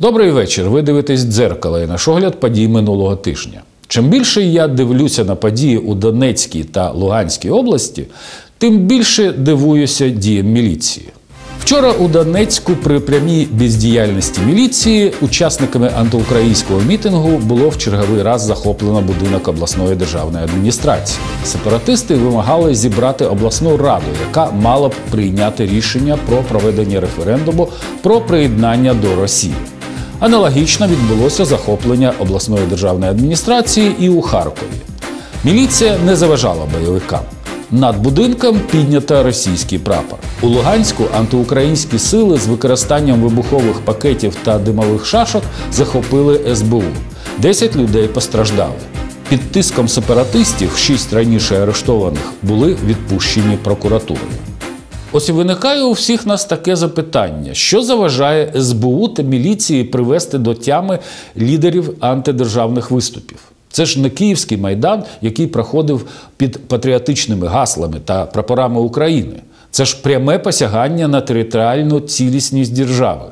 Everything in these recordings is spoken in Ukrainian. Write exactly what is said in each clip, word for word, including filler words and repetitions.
Добрий вечір. Ви дивитесь «Дзеркало» і наш огляд подій минулого тижня. Чим більше я дивлюся на події у Донецькій та Луганській області, тим більше дивуюся діям міліції. Вчора у Донецьку при прямій бездіяльності міліції учасниками антиукраїнського мітингу було в черговий раз захоплено будинок обласної державної адміністрації. Сепаратисти вимагали зібрати обласну раду, яка мала б прийняти рішення про проведення референдуму про приєднання до Росії. Аналогічно відбулося захоплення обласної державної адміністрації і у Харкові. Міліція не заважала бойовикам. Над будинком піднято російський прапор. У Луганську антиукраїнські сили з використанням вибухових пакетів та димових шашок захопили ес бе у. Десять людей постраждали. Під тиском сепаратистів шість раніше арештованих були відпущені прокуратурою. Ось і виникає у всіх нас таке запитання, що заважає ес бе у та міліції привести до тями лідерів антидержавних виступів? Це ж не Київський Майдан, який проходив під патріотичними гаслами та прапорами України. Це ж пряме посягання на територіальну цілісність держави.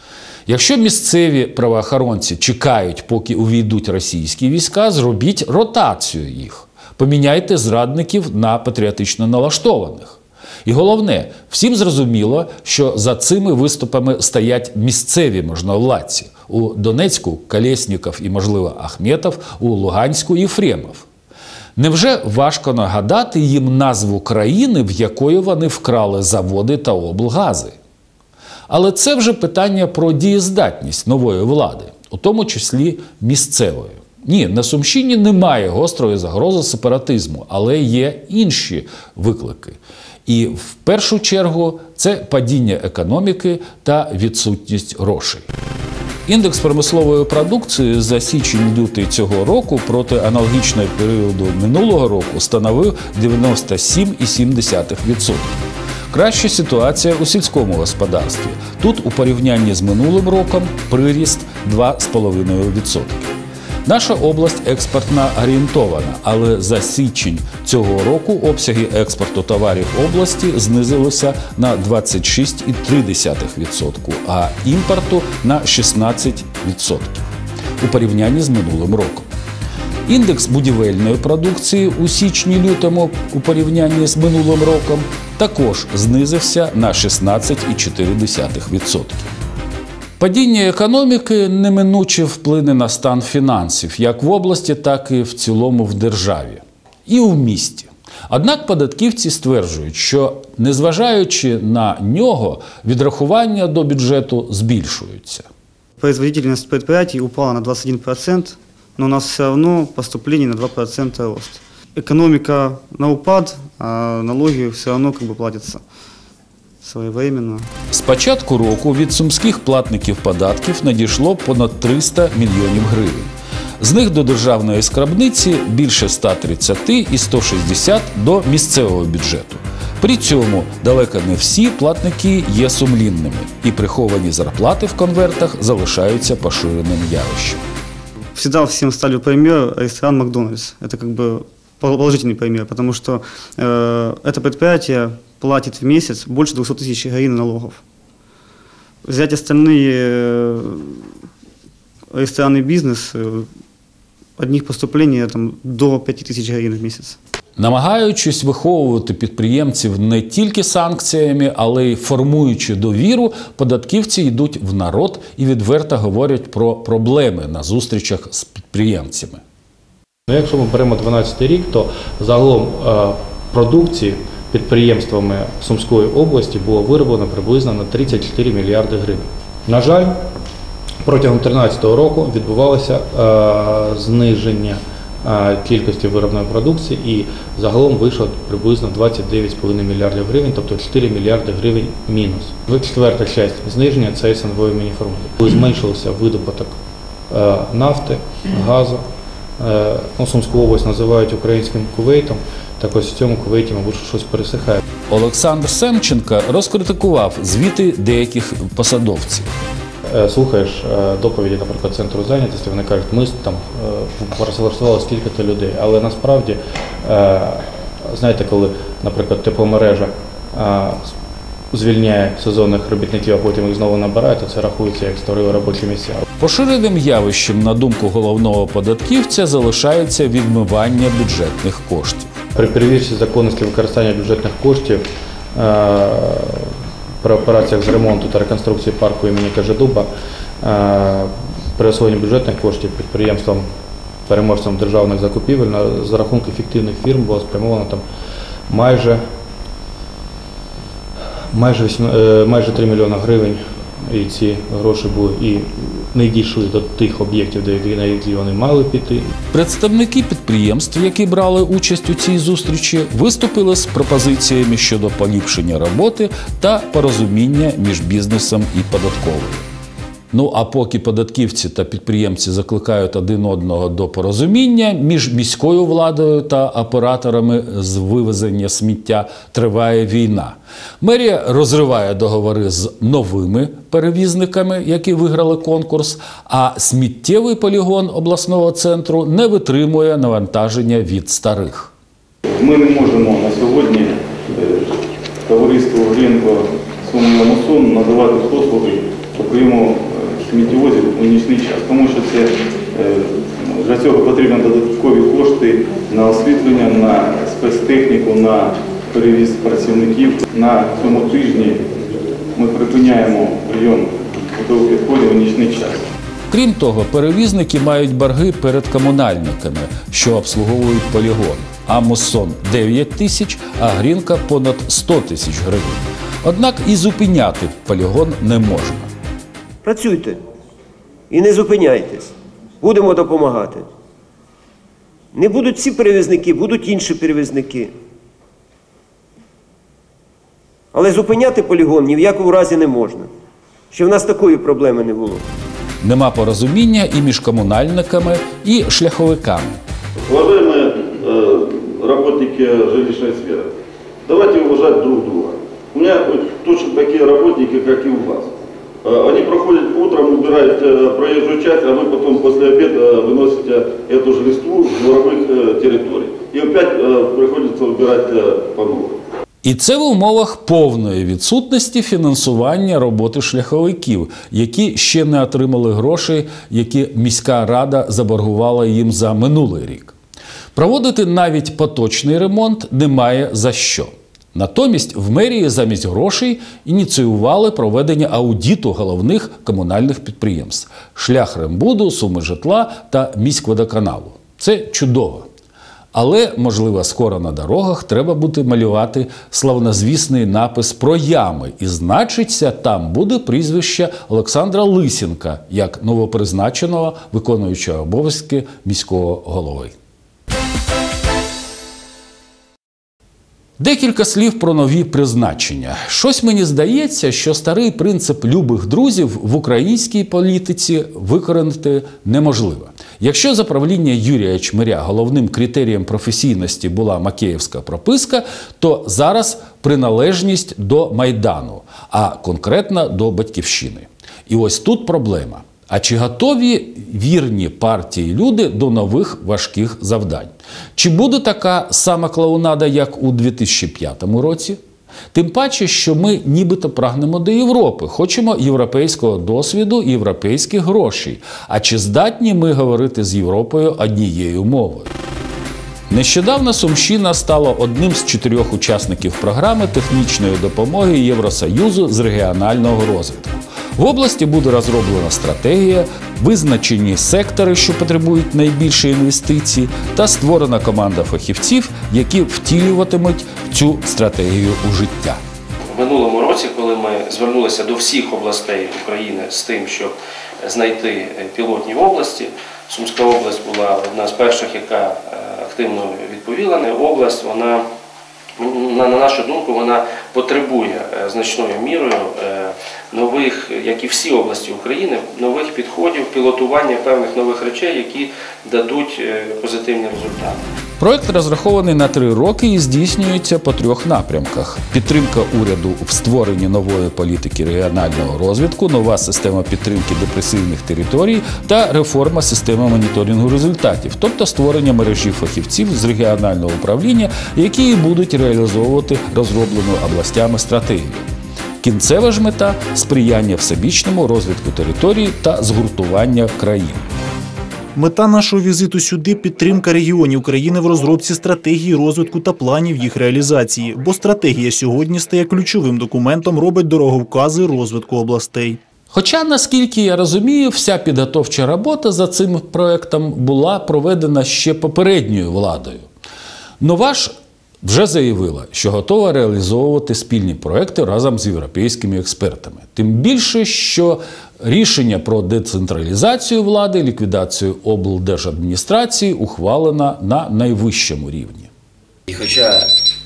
Якщо місцеві правоохоронці чекають, поки увійдуть російські війська, зробіть ротацію їх. Поміняйте зрадників на патріотично налаштованих. І головне, всім зрозуміло, що за цими виступами стоять місцеві можновладці. У Донецьку – Колєсніков і, можливо, Ахметов, у Луганську – Єфремов. Невже важко нагадати їм назву країни, в якої вони вкрали заводи та облгази? Але це вже питання про дієздатність нової влади, у тому числі місцевої. Ні, на Сумщині немає гострої загрози сепаратизму, але є інші виклики. І в першу чергу це падіння економіки та відсутність грошей. Індекс промислової продукції за січень-лютий цього року проти аналогічного періоду минулого року становив дев'яносто сім цілих сім десятих відсотка. Краща ситуація у сільському господарстві. Тут у порівнянні з минулим роком приріст два цілих п'ять десятих відсотка. Наша область експортно орієнтована, але за січень цього року обсяги експорту товарів області знизилися на двадцять шість цілих три десятих відсотка, а імпорту на шістнадцять відсотків у порівнянні з минулим роком. Індекс будівельної продукції у січні-лютому у порівнянні з минулим роком також знизився на шістнадцять цілих чотири десятих відсотка. Падіння економіки неминуче вплине на стан фінансів, як в області, так і в цілому в державі. І у місті. Однак податківці стверджують, що, незважаючи на нього, відрахування до бюджету збільшуються. Производительность предприятий упала на двадцать один процент, но у нас все равно поступление на два процента рост. Экономика на упад, а налоги все равно как бы платятся своєвременно. З початку року від сумських платників податків надійшло понад триста мільйонів гривень. З них до державної скарбниці більше ста тридцяти і сто шістдесят до місцевого бюджету. При цьому далеко не всі платники є сумлінними, і приховані зарплати в конвертах залишаються поширеним явищем. Всегда всем ставлю пример ресторан «Макдональдс». Это как бы положительный пример, потому что э, это предприятие платит в месяц больше двухсот тысяч гривен налогов. Взять остальные ресторанный бизнес, от них поступления там, до пяти тысяч гривен в месяц. Намагаючись виховувати підприємців не тільки санкціями, але й формуючи довіру, податківці йдуть в народ і відверто говорять про проблеми на зустрічах з підприємцями. Якщо ми беремо дванадцятий рік, то загалом продукції підприємствами Сумської області було вироблено приблизно на тридцять чотири мільярди гривень. На жаль, протягом дві тисячі тринадцятого року відбувалося е, зниження е, кількості виробної продукції і загалом вийшло приблизно двадцять дев'ять цілих п'ять десятих мільярдів гривень, тобто чотири мільярди гривень мінус. Четверта частина зниження – це ес ен ве Мініфронт. Коли зменшився видобуток е, нафти, газу, е, ну, Сумську область називають українським Кувейтом, так ось в цьому Кувейті, мабуть, щось пересихає. Олександр Семченко розкритикував звіти деяких посадовців. Слухаєш доповіді, наприклад, центру зайнятості, вони кажуть, ми там працевлаштували стільки-то людей, але насправді, знаєте, коли, наприклад, тепломережа звільняє сезонних робітників, а потім їх знову набирає, то це рахується як створили робочі місця. Поширеним явищем, на думку головного податківця, залишається відмивання бюджетних коштів. При перевірці законності використання бюджетних коштів е, при операціях з ремонту та реконструкції парку імені Кожедуба е, при освоєнні бюджетних коштів підприємством переможцям державних закупівель на, за рахунки фіктивних фірм було спрямовано там майже, майже, е, майже три мільйони гривень. І ці гроші були і не дійшли до тих об'єктів, на які вони мали піти. Представники підприємств, які брали участь у цій зустрічі, виступили з пропозиціями щодо поліпшення роботи та порозуміння між бізнесом і податковою. Ну а поки податківці та підприємці закликають один одного до порозуміння, між міською владою та операторами з вивезення сміття триває війна. Мерія розриває договори з новими перевізниками, які виграли конкурс, а сміттєвий полігон обласного центру не витримує навантаження від старих. Ми не можемо на сьогодні товариству Грінко Суму-Мусун надавати послуги по прийому сміттєвозів у нічний час, тому що це, для цього потрібні додаткові кошти на освітлення, на спецтехніку, на перевіз працівників. На цьому тижні ми припиняємо прийом готових відходів у нічний час. Крім того, перевізники мають борги перед комунальниками, що обслуговують полігон. А Муссон – дев'ять тисяч, а Грінка – понад сто тисяч гривень. Однак і зупиняти полігон не можна. Працюйте і не зупиняйтесь. Будемо допомагати. Не будуть ці перевізники, будуть інші перевізники. Але зупиняти полігон ні в якому разі не можна. Ще в нас такої проблеми не було. Нема порозуміння і між комунальниками, і шляховиками. Уважаемые э, работники жилищной сферы, давайте уважать друг друга. У меня точно такие работники, как и у вас. Э, они проходят утром, убирают э, проезжую часть, а вы потом после обеда выносите эту же листву с дворовых э, территорий. И опять э, приходится убирать э, по новой. І це в умовах повної відсутності фінансування роботи шляховиків, які ще не отримали грошей, які міська рада заборгувала їм за минулий рік. Проводити навіть поточний ремонт немає за що. Натомість в мерії замість грошей ініціювали проведення аудиту головних комунальних підприємств – Шляхрембуду, Сумижитла та Міськводоканалу. Це чудово. Але, можливо, скоро на дорогах треба буде малювати славнозвісний напис про ями. І значиться, там буде прізвище Олександра Лисенка, як новопризначеного виконуючого обов'язки міського голови. Декілька слів про нові призначення. Щось мені здається, що старий принцип любих друзів в українській політиці викоренити неможливо. Якщо за правління Юрія Чмиря головним критерієм професійності була макеївська прописка, то зараз приналежність до Майдану, а конкретно до Батьківщини. І ось тут проблема. А чи готові вірні партії люди до нових важких завдань? Чи буде така сама клоунада, як у дві тисячі п'ятому році? Тим паче, що ми нібито прагнемо до Європи, хочемо європейського досвіду і європейських грошей. А чи здатні ми говорити з Європою однією мовою? Нещодавно Сумщина стала одним з чотирьох учасників програми технічної допомоги Євросоюзу з регіонального розвитку. В області буде розроблена стратегія, визначені сектори, що потребують найбільше інвестицій, та створена команда фахівців, які втілюватимуть цю стратегію у життя. В минулому році, коли ми звернулися до всіх областей України з тим, щоб знайти пілотні області, Сумська область була одна з перших, яка активно відповіла. Область, вона, на нашу думку, вона потребує значною мірою нових, як і всі області України, нових підходів, пілотування певних нових речей, які дадуть позитивні результати. Проект розрахований на три роки і здійснюється по трьох напрямках. Підтримка уряду в створенні нової політики регіонального розвитку, нова система підтримки депресивних територій та реформа системи моніторингу результатів, тобто створення мережі фахівців з регіонального управління, які будуть реалізовувати розроблену областями стратегію. Кінцева ж мета – сприяння всебічному розвитку території та згуртування країн. Мета нашого візиту сюди – підтримка регіонів країни в розробці стратегії розвитку та планів їх реалізації. Бо стратегія сьогодні стає ключовим документом, робить дороговкази розвитку областей. Хоча, наскільки я розумію, вся підготовча робота за цим проєктом була проведена ще попередньою владою. Нова ж вже заявила, що готова реалізовувати спільні проекти разом з європейськими експертами. Тим більше, що рішення про децентралізацію влади, ліквідацію облдержадміністрації ухвалено на найвищому рівні. І хоча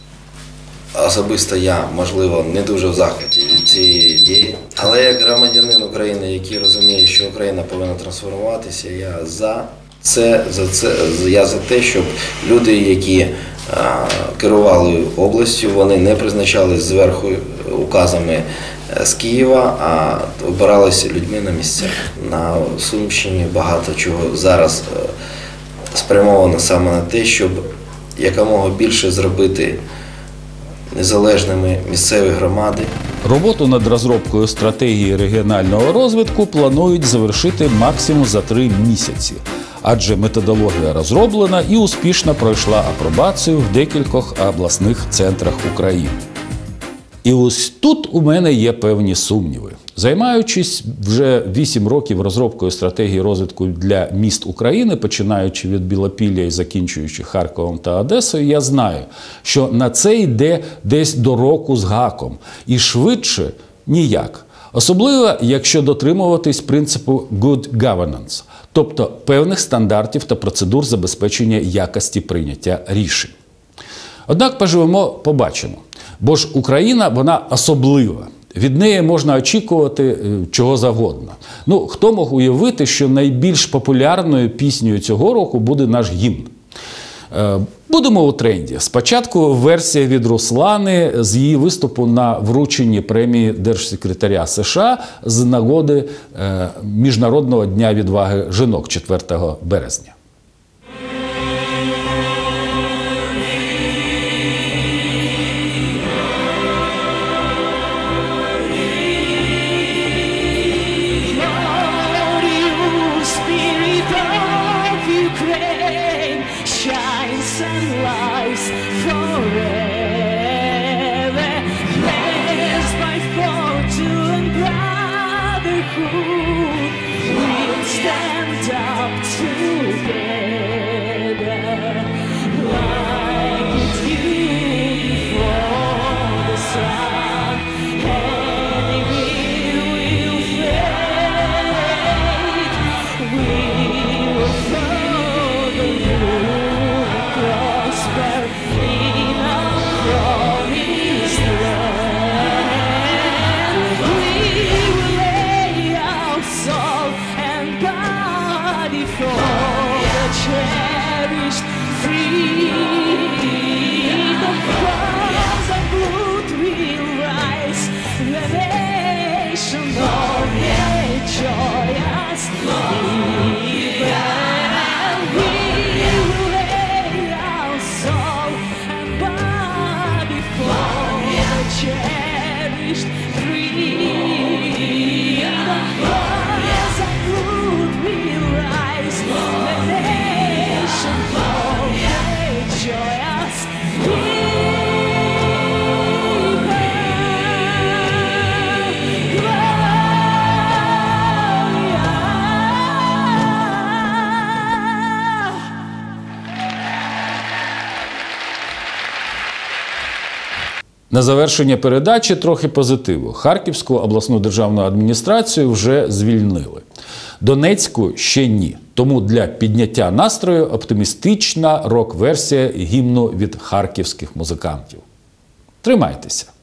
особисто я, можливо, не дуже в захваті від цієї дії, але як громадянин України, який розуміє, що Україна повинна трансформуватися, я за це, за це, я за те, щоб люди, які а, керували областю, вони не призначались зверху указами з Києва, а обиралися людьми на місцях. На Сумщині багато чого зараз спрямовано саме на те, щоб якомога більше зробити незалежними місцеві громади. Роботу над розробкою стратегії регіонального розвитку планують завершити максимум за три місяці. Адже методологія розроблена і успішно пройшла апробацію в декількох обласних центрах України. І ось тут у мене є певні сумніви. Займаючись вже вісім років розробкою стратегії розвитку для міст України, починаючи від Білопілля і закінчуючи Харковом та Одесою, я знаю, що на це йде десь до року з гаком. І швидше ніяк. Особливо, якщо дотримуватись принципу good governance, тобто певних стандартів та процедур забезпечення якості прийняття рішень. Однак поживемо, побачимо. Бо ж Україна, вона особлива. Від неї можна очікувати чого завгодно. Ну, хто мог уявити, що найбільш популярною піснею цього року буде наш гімн? Будемо у тренді. Спочатку версія від Руслани з її виступу на врученні премії Держсекретаря США з нагоди Міжнародного дня відваги жінок четвертого березня. На завершення передачі трохи позитиву. Харківську обласну державну адміністрацію вже звільнили. Донецьку ще ні. Тому для підняття настрою оптимістична рок-версія гімну від харківських музикантів. Тримайтеся!